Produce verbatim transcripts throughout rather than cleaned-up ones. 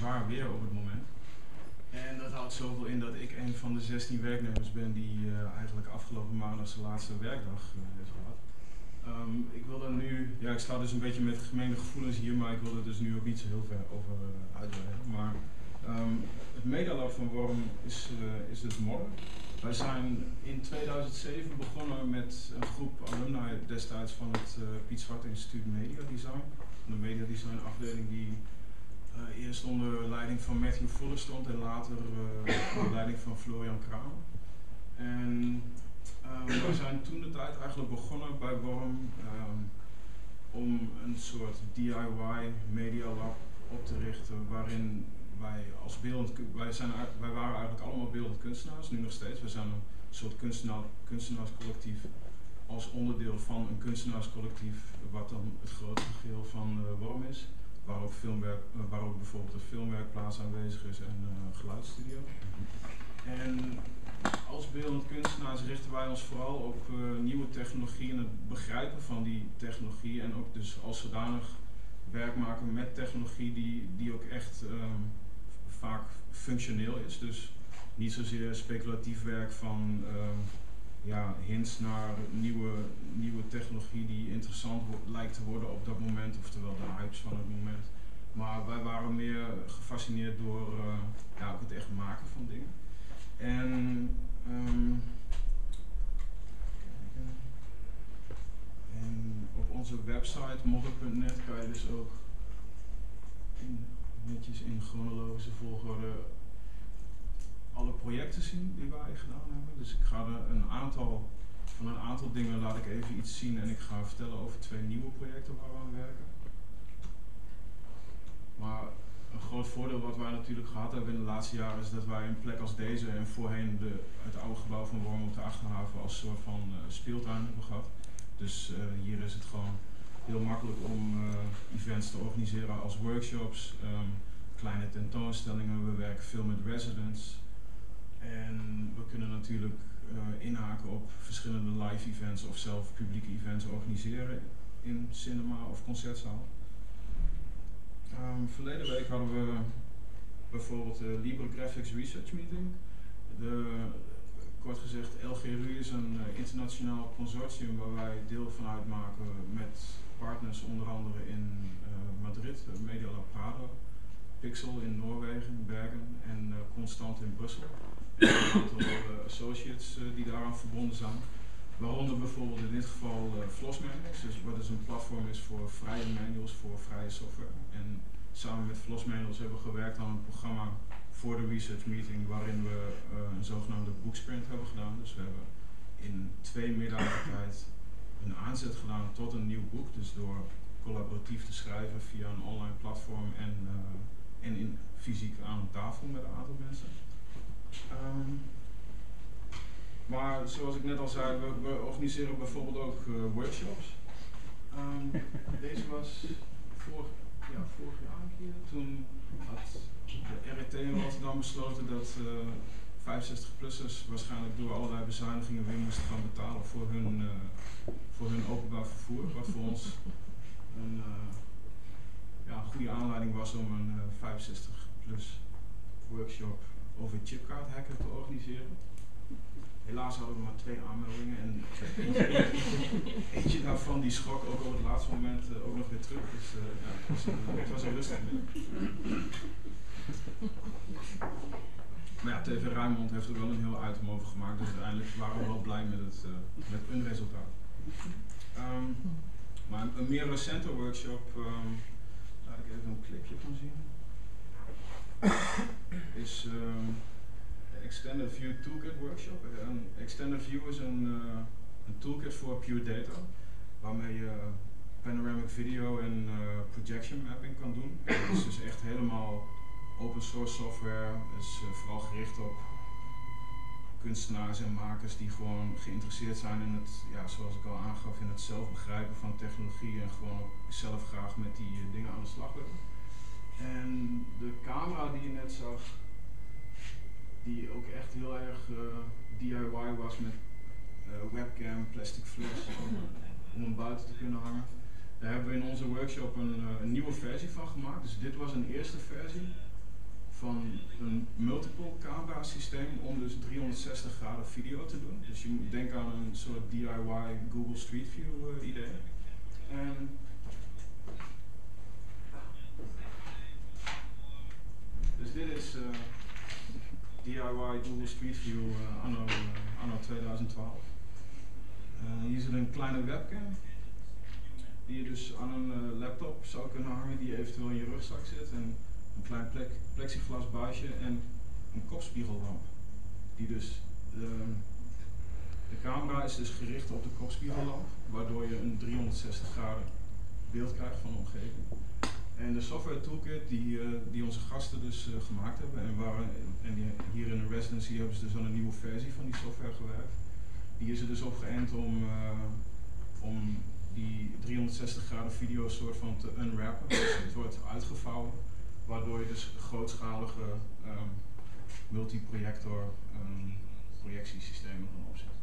zwaar weer op het moment. En dat houdt zoveel in dat ik een van de zestien werknemers ben die uh, eigenlijk afgelopen maandag zijn laatste werkdag uh, heeft gehad. Um, ik wil er nu, ja ik sta dus een beetje met gemengde gevoelens hier, maar ik wil er dus nu ook niet zo heel ver over uh, uitweiden. Maar um, het Medialab van Worm is, uh, is dus morgen. Wij zijn in tweeduizend zeven begonnen met een groep alumni destijds van het uh, Piet Zwart Instituut Media Design. De Media Design afdeling die uh, eerst onder leiding van Matthew Fuller stond en later uh, onder leiding van Florian Kramer. En um, we zijn toen de tijd eigenlijk begonnen bij Worm um, om een soort D I Y Media Lab op te richten waarin wij als beeldend, wij, zijn, wij waren eigenlijk allemaal beeldend kunstenaars, nu nog steeds. We zijn een soort kunstenaar, kunstenaarscollectief als onderdeel van een kunstenaarscollectief wat dan het grotere geheel van uh, Worm is. Waar ook, filmwerk, uh, waar ook bijvoorbeeld een filmwerkplaats aanwezig is en een uh, geluidsstudio. En als beeldend kunstenaars richten wij ons vooral op uh, nieuwe technologie en het begrijpen van die technologie. En ook dus als zodanig werk maken met technologie die, die ook echt um, vaak functioneel is. Dus niet zozeer speculatief werk van um, ja, hints naar nieuwe, nieuwe technologie die interessant lijkt te worden op dat moment, oftewel de hypes van het moment. Maar wij waren meer gefascineerd door uh, ja, ook het echt maken van dingen. En um, En op onze website modder punt net kan je dus ook in, netjes in chronologische volgorde alle projecten zien die wij gedaan hebben. Dus ik ga er een aantal, van een aantal dingen laat ik even iets zien en ik ga vertellen over twee nieuwe projecten waar we aan werken. Maar een groot voordeel wat wij natuurlijk gehad hebben in de laatste jaren is dat wij een plek als deze en voorheen de, het oude gebouw van Worm op de Achterhaven als soort van uh, speeltuin hebben gehad. Dus uh, hier is het gewoon heel makkelijk om uh, events te organiseren als workshops, um, kleine tentoonstellingen. We werken veel met residents. En we kunnen natuurlijk uh, inhaken op verschillende live events of zelf publieke events organiseren in cinema of concertzaal. Um, verleden week hadden we bijvoorbeeld de Libre Graphics Research Meeting. De, kort gezegd, L G R U is een uh, internationaal consortium waar wij deel van uitmaken met partners onder andere in uh, Madrid, uh, Media Lab Prado, Pixel in Noorwegen, Bergen en uh, Constant in Brussel. Er zijn een aantal uh, associates uh, die daaraan verbonden zijn. Waaronder bijvoorbeeld in dit geval uh, Floss Manuals, dus wat dus een platform is voor vrije manuals, voor vrije software. En samen met Floss Manuals hebben we gewerkt aan een programma voor de research meeting waarin we uh, een zogenaamde boeksprint hebben gedaan. Dus we hebben in twee middagen tijd een aanzet gedaan tot een nieuw boek. Dus door collaboratief te schrijven via een online platform en, uh, en in fysiek aan een tafel met een aantal mensen. Um, maar zoals ik net al zei, we, we organiseren bijvoorbeeld ook uh, workshops. Um, deze was vorig, ja, vorig jaar een keer. Toen had de R I T in Rotterdam besloten dat uh, vijfenzestig-plussers waarschijnlijk door allerlei bezuinigingen weer moesten gaan betalen voor hun, uh, voor hun openbaar vervoer. Wat voor ons een, uh, ja, een goede aanleiding was om een uh, vijfenzestig-plus workshop over chipkaart hacken te organiseren. Helaas hadden we maar twee aanmeldingen en eentje, eentje, eentje daarvan die schrok ook op het laatste moment uh, ook nog weer terug. Dus uh, ja, het was, uh, het was er rustig mee. Maar ja, T V Rijnmond heeft er wel een heel item over gemaakt, dus uiteindelijk waren we wel blij met, het, uh, met een resultaat. Um, maar een, een meer recente workshop, um, laat ik even een clipje van zien, is um, de Extended View Toolkit workshop. Een Extended View is een, uh, een toolkit voor Pure Data, waarmee je panoramic video en uh, projection mapping kan doen. Het is dus echt helemaal open source software, is uh, vooral gericht op kunstenaars en makers die gewoon geïnteresseerd zijn in het, ja, zoals ik al aangaf, in het zelf begrijpen van technologie en gewoon ook zelf graag met die uh, dingen aan de slag willen. En de camera die je net zag, die ook echt heel erg uh, D I Y was met uh, webcam, plastic flash om, om hem buiten te kunnen hangen. Daar hebben we in onze workshop een, uh, een nieuwe versie van gemaakt. Dus dit was een eerste versie. multiple camera systeem om dus driehonderdzestig graden video te doen. Dus je moet denken aan een soort D I Y Google Street View uh, idee. En dus dit is uh, D I Y Google Street View uh, anno, uh, anno tweeduizend twaalf. Uh, hier zit een kleine webcam die je dus aan een uh, laptop zou kunnen hangen die eventueel in je rugzak zit. En een klein plek, plexiglas buisje en een kopspiegellamp. Die dus, uh, de camera is dus gericht op de kopspiegellamp, waardoor je een driehonderdzestig graden beeld krijgt van de omgeving. En de software toolkit die, uh, die onze gasten dus uh, gemaakt hebben, en, waar, en die, hier in de residency hebben ze dus aan een nieuwe versie van die software gewerkt. Die is er dus op geënt om, uh, om die driehonderdzestig graden video soort van te unwrappen. Dus het wordt uitgevouwen, waardoor je dus grootschalige um, multiprojector um, projectiesystemen kan opzetten.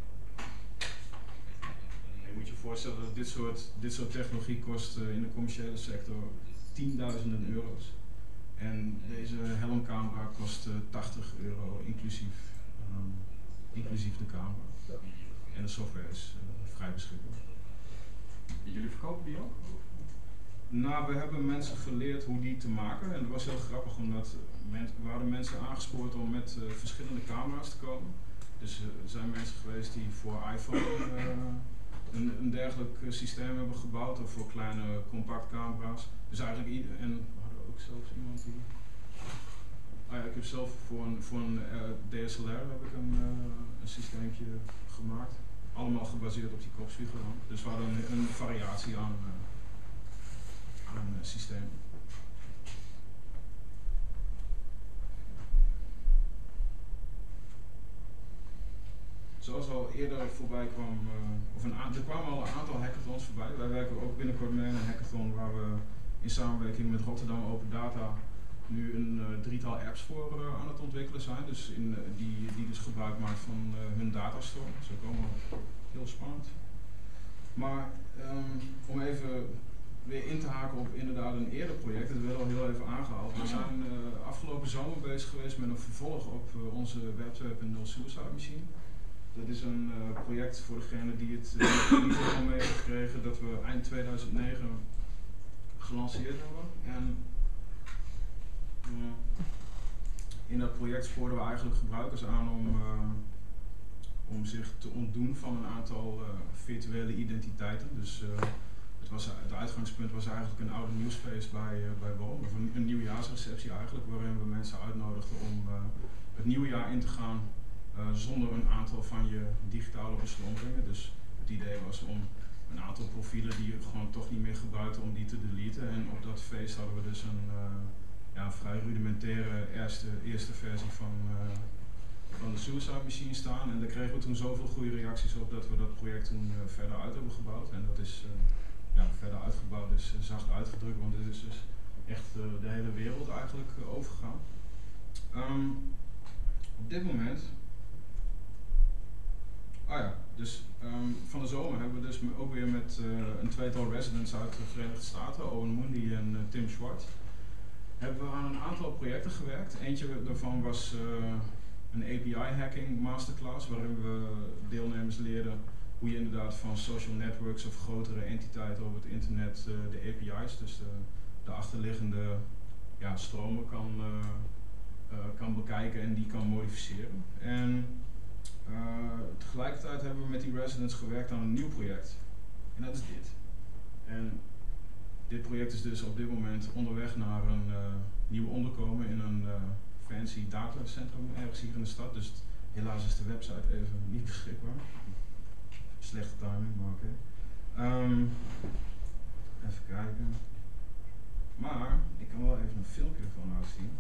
Je moet je voorstellen dat dit soort, dit soort technologie kost uh, in de commerciële sector tienduizenden euro's. En deze helmcamera kost uh, tachtig euro inclusief, um, inclusief de camera. En de software is uh, vrij beschikbaar. Jullie verkopen die ook? Nou, we hebben mensen geleerd hoe die te maken. En dat was heel grappig, omdat men, we hadden mensen aangespoord om met uh, verschillende camera's te komen. Dus uh, er zijn mensen geweest die voor iPhone uh, een, een dergelijk uh, systeem hebben gebouwd, of voor kleine compact camera's. Dus eigenlijk ieder, en we hadden ook zelfs iemand die... Ah ja, ik heb zelf voor een, voor een uh, D S L R heb ik een, uh, een systeempje gemaakt. Allemaal gebaseerd op die kopspiegellamp. Dus we hadden een, een variatie aan, uh, aan uh, systeem. Zoals al eerder voorbij kwam, uh, of een er kwamen al een aantal hackathons voorbij. Wij werken ook binnenkort mee aan een hackathon waar we in samenwerking met Rotterdam Open Data nu een uh, drietal apps voor uh, aan het ontwikkelen zijn. Dus in, uh, die, die dus gebruik maakt van uh, hun datastore. Dat is ook allemaal heel spannend. Maar um, om even weer in te haken op inderdaad een eerder project, dat werd al heel even aangehaald. We zijn uh, afgelopen zomer bezig geweest met een vervolg op uh, onze Web twee punt nul Suicide Machine. Dat is een uh, project voor degenen die het uh, niet helemaal mee hebben gekregen, dat we eind tweeduizend negen gelanceerd hebben. En uh, in dat project spoorden we eigenlijk gebruikers aan om, uh, om zich te ontdoen van een aantal uh, virtuele identiteiten. Dus uh, het, was, het uitgangspunt was eigenlijk een oude nieuwsfeest bij, uh, bij Boom, of een, een nieuwjaarsreceptie eigenlijk, waarin we mensen uitnodigden om uh, het nieuwe jaar in te gaan uh, zonder een aantal van je digitale beslommeringen. Dus het idee was om een aantal profielen die je gewoon toch niet meer gebruikte, om die te deleten. En op dat feest hadden we dus een uh, ja, vrij rudimentaire eerste, eerste versie van, uh, van de Suicide Machine staan. En daar kregen we toen zoveel goede reacties op dat we dat project toen uh, verder uit hebben gebouwd. En dat is uh, ja, verder uitgebouwd, is uh, zacht uitgedrukt, want dit is dus echt uh, de hele wereld eigenlijk uh, overgegaan. Um, op dit moment... Ah ja, dus um, van de zomer hebben we dus ook weer met uh, een tweetal residents uit de Verenigde Staten, Owen Mundy en uh, Tim Schwartz, hebben we aan een aantal projecten gewerkt. Eentje daarvan was uh, een A P I-hacking masterclass, waarin we deelnemers leerden hoe je inderdaad van social networks of grotere entiteiten op het internet uh, de A P I's, dus de, de achterliggende ja, stromen kan, uh, uh, kan bekijken en die kan modificeren. En Uh, tegelijkertijd hebben we met die residents gewerkt aan een nieuw project. En dat is dit. En dit project is dus op dit moment onderweg naar een uh, nieuw onderkomen in een uh, fancy datacentrum ergens hier in de stad. Dus het, helaas is de website even niet beschikbaar. Slechte timing, maar oké. Okay. Um, even kijken. Maar ik kan wel even een filmpje ervan laten zien.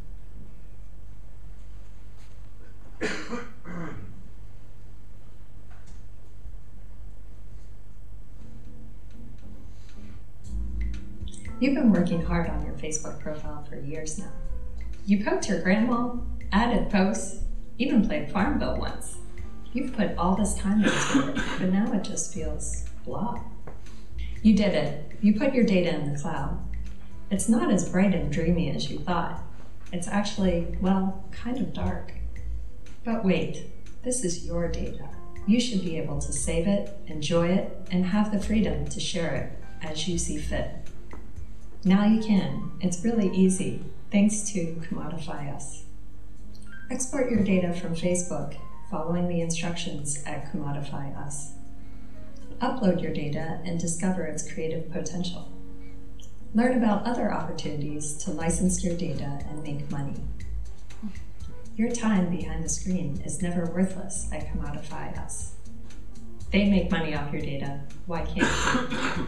You've been working hard on your Facebook profile for years now. You poked your grandma, added posts, even played Farmville once. You've put all this time into it, but now it just feels blah. You did it. You put your data in the cloud. It's not as bright and dreamy as you thought. It's actually, well, kind of dark. But wait, this is your data. You should be able to save it, enjoy it, and have the freedom to share it as you see fit. Now you can. It's really easy, thanks to Commodify Us. Export your data from Facebook following the instructions at Commodify Us. Upload your data and discover its creative potential. Learn about other opportunities to license your data and make money. Your time behind the screen is never worthless at Commodify Us. They make money off your data. Why can't you?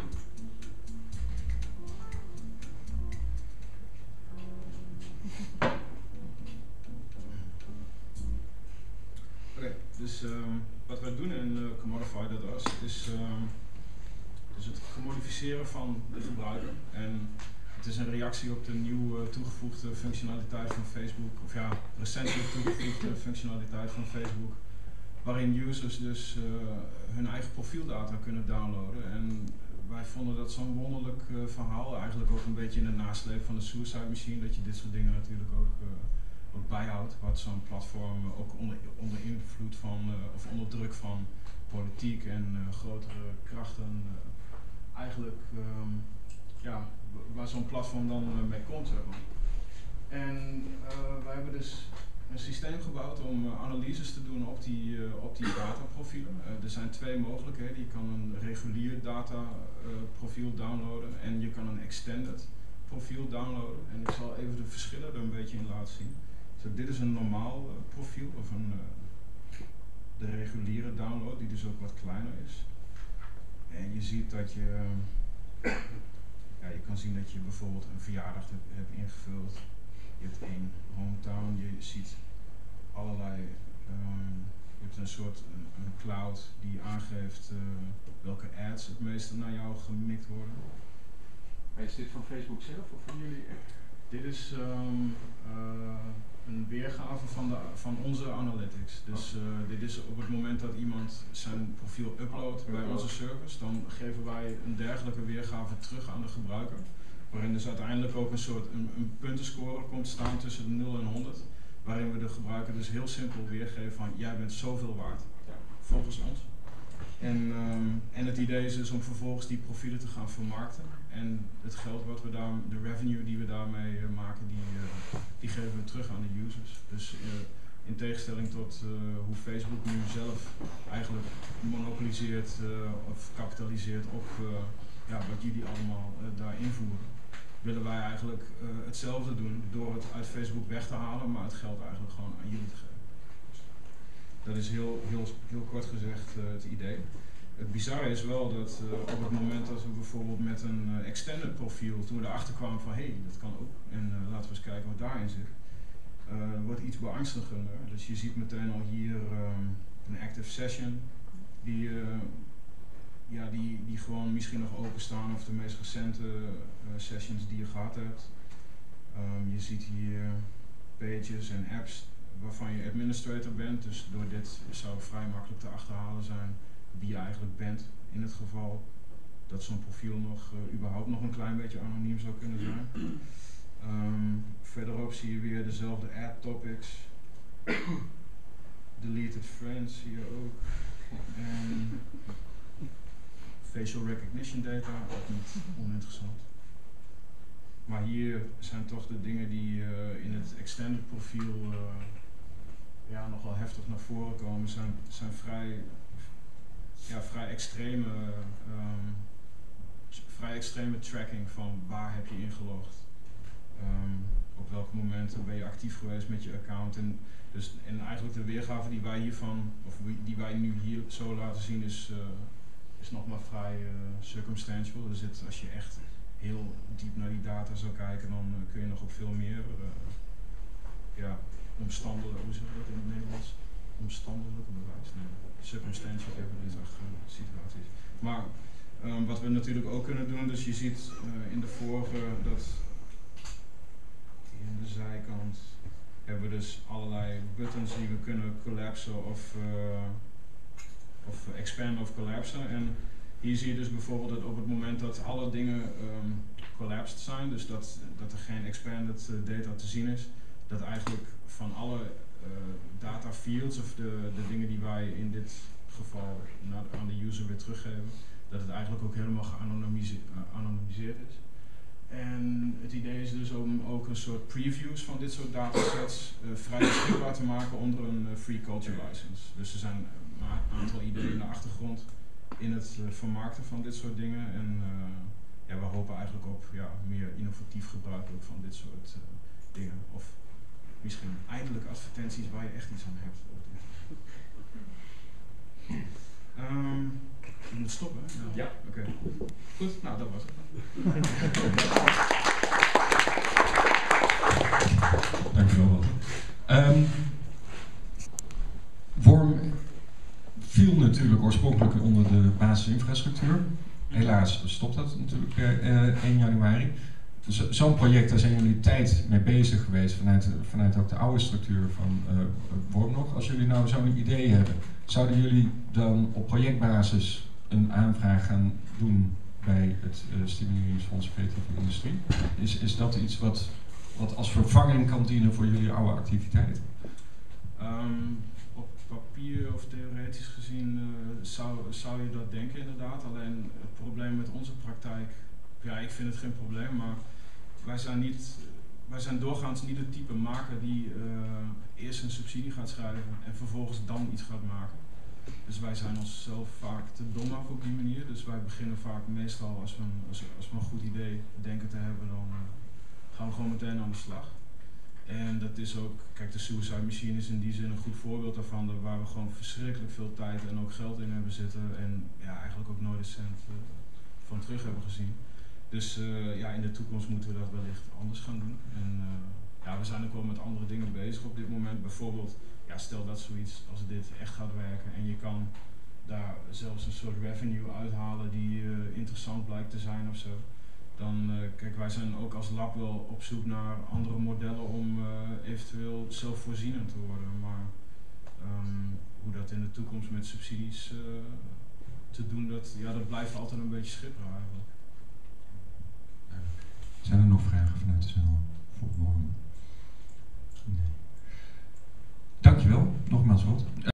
Oké, dus um, wat wij doen in uh, Commodify Us is um, dus het commodificeren van de gebruiker. En het is een reactie op de nieuw uh, toegevoegde functionaliteit van Facebook, of ja, recentelijk toegevoegde functionaliteit van Facebook, waarin users dus uh, hun eigen profieldata kunnen downloaden. En wij vonden dat zo'n wonderlijk uh, verhaal, eigenlijk ook een beetje in de nasleep van de Suicide Machine, dat je dit soort dingen natuurlijk ook, uh, ook bijhoudt, wat zo'n platform uh, ook onder, onder invloed van, uh, of onder druk van politiek en uh, grotere krachten uh, eigenlijk, um, ja, waar zo'n platform dan uh, mee komt. Zeg maar. En uh, wij hebben dus een systeem gebouwd om uh, analyses te doen op die, uh, op die dataprofielen. Uh, er zijn twee mogelijkheden. Je kan een regulier dataprofiel uh, downloaden en je kan een extended profiel downloaden. En ik zal even de verschillen er een beetje in laten zien. Dus dit is een normaal uh, profiel, of een, uh, de reguliere download, die dus ook wat kleiner is. En je ziet dat je, uh, ja, je kan zien dat je bijvoorbeeld een verjaardag hebt, hebt ingevuld. Je hebt één hometown, je ziet allerlei, um, je hebt een soort een, een cloud die aangeeft uh, welke ads het meeste naar jou gemikt worden. Maar is dit van Facebook zelf of van jullie echt? Dit is um, uh, een weergave van, de, van onze analytics. Dus uh, dit is op het moment dat iemand zijn profiel uploadt bij onze service, dan geven wij een dergelijke weergave terug aan de gebruiker. Waarin dus uiteindelijk ook een soort een, een puntenscore komt staan tussen de nul en honderd. Waarin we de gebruiker dus heel simpel weergeven van jij bent zoveel waard, volgens ons. En, um, en het idee is dus om vervolgens die profielen te gaan vermarkten. En het geld wat we daar, de revenue die we daarmee uh, maken, die, uh, die geven we terug aan de users. Dus uh, in tegenstelling tot uh, hoe Facebook nu zelf eigenlijk monopoliseert uh, of kapitaliseert op uh, ja, wat jullie allemaal uh, daar invoeren, willen wij eigenlijk uh, hetzelfde doen door het uit Facebook weg te halen, maar het geld eigenlijk gewoon aan jullie te geven. Dat is heel, heel, heel kort gezegd uh, het idee. Het bizarre is wel dat uh, op het moment dat we bijvoorbeeld met een uh, extended profiel, toen we erachter kwamen van hé, hey, dat kan ook, en uh, laten we eens kijken wat daarin zit, uh, wordt iets beangstigender. Dus je ziet meteen al hier um, een active session, die, uh, ja, die, die gewoon misschien nog openstaan, of de meest recente uh, sessions die je gehad hebt. Um, je ziet hier pages en apps waarvan je administrator bent, dus door dit zou vrij makkelijk te achterhalen zijn wie je eigenlijk bent, in het geval dat zo'n profiel nog uh, überhaupt nog een klein beetje anoniem zou kunnen zijn. Um, verderop zie je weer dezelfde ad topics, deleted friends zie je ook, en facial recognition data, ook niet oninteressant. Maar hier zijn toch de dingen die uh, in het extended profiel uh, ja, nogal heftig naar voren komen, zijn, zijn vrij, ja, vrij, extreme, um, vrij extreme tracking van waar heb je ingelogd, um, op welke momenten ben je actief geweest met je account. En, dus, en eigenlijk de weergave die wij hiervan, of die wij nu hier zo laten zien, is, uh, is nog maar vrij uh, circumstantial. Dus het, als je echt heel diep naar die data zou kijken, dan uh, kun je nog op veel meer uh, ja, omstandelijke, hoe zeg je dat in het Nederlands? Omstandelijke bewijs, nee, circumstantial evidence uh, situaties. Maar um, wat we natuurlijk ook kunnen doen, dus je ziet uh, in de vorige dat hier aan de zijkant hebben we dus allerlei buttons die we kunnen collapsen of, uh, of expanden of collapsen. En hier zie je dus bijvoorbeeld dat op het moment dat alle dingen um, collapsed zijn, dus dat, dat er geen expanded uh, data te zien is, dat eigenlijk van alle uh, data fields of de, de dingen die wij in dit geval naar, aan de user weer teruggeven, dat het eigenlijk ook helemaal geanonimiseerd is. En het idee is dus om ook een soort previews van dit soort datasets uh, vrij beschikbaar te maken onder een uh, free culture license. Dus er zijn maar een aantal ideeën in de achtergrond in het uh, vermarkten van dit soort dingen. En uh, ja, we hopen eigenlijk op ja, meer innovatief gebruik ook van dit soort uh, dingen. Of misschien eindelijk advertenties waar je echt iets aan hebt. Um, je moet stoppen, hè? Ja. Ja. Oké. Okay. Goed, nou dat was het. Dankjewel, Walter. Um, Worm viel natuurlijk oorspronkelijk onder de basisinfrastructuur. Helaas stopt dat natuurlijk per uh, één januari. Dus zo'n project, daar zijn jullie tijd mee bezig geweest vanuit, vanuit ook de oude structuur van uh, Worm nog. Als jullie nou zo'n idee hebben, zouden jullie dan op projectbasis een aanvraag gaan doen bij het uh, Stimuleringsfonds Creatieve Industrie? Is, is dat iets wat, wat als vervanging kan dienen voor jullie oude activiteit? Um, op papier of theoretisch gezien uh, zou, zou je dat denken inderdaad. Alleen het probleem met onze praktijk, ja, ik vind het geen probleem, maar wij zijn, niet, wij zijn doorgaans niet het type maker die uh, eerst een subsidie gaat schrijven en vervolgens dan iets gaat maken. Dus wij zijn onszelf vaak te dom af op die manier. Dus wij beginnen vaak meestal als we een, als, als we een goed idee denken te hebben, dan uh, gaan we gewoon meteen aan de slag. En dat is ook, kijk, de Suicide Machine is in die zin een goed voorbeeld daarvan, waar we gewoon verschrikkelijk veel tijd en ook geld in hebben zitten en ja, eigenlijk ook nooit een cent uh, van terug hebben gezien. Dus uh, ja, in de toekomst moeten we dat wellicht anders gaan doen. En uh, ja, we zijn ook wel met andere dingen bezig op dit moment. Bijvoorbeeld, ja, stel dat zoiets als dit echt gaat werken en je kan daar zelfs een soort revenue uithalen die uh, interessant blijkt te zijn of zo. Dan, uh, kijk, wij zijn ook als lab wel op zoek naar andere modellen om uh, eventueel zelfvoorzienend te worden. Maar um, hoe dat in de toekomst met subsidies uh, te doen, dat, ja, dat blijft altijd een beetje schipperen eigenlijk. Zijn er nog vragen vanuit de zaal voor Worm? Nee. Dankjewel, nogmaals wat.